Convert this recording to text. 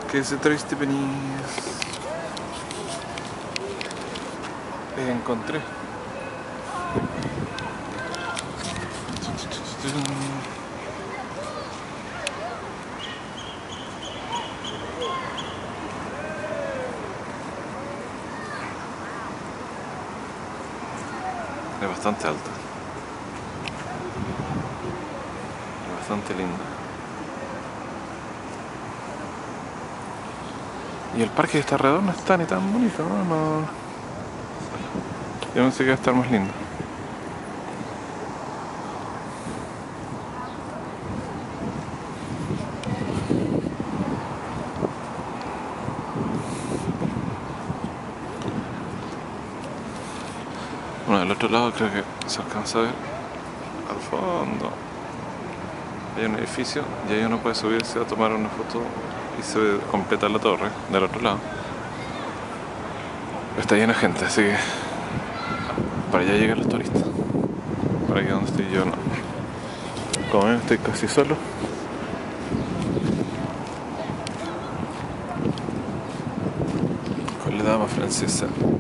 Que ese Triste Penis encontré. Es bastante alta. Es bastante linda. Y el parque de esta alrededor no está ni tan bonito, ¿no? Yo pensé que iba a estar más lindo. Bueno, del otro lado creo que se alcanza a ver al fondo. Hay un edificio y ahí uno puede subirse a tomar una foto y se completa la torre del otro lado. Pero está llena de gente, así que para allá llegan los turistas. Para aquí donde estoy yo no. Como ven, estoy casi solo. Con la dama francesa.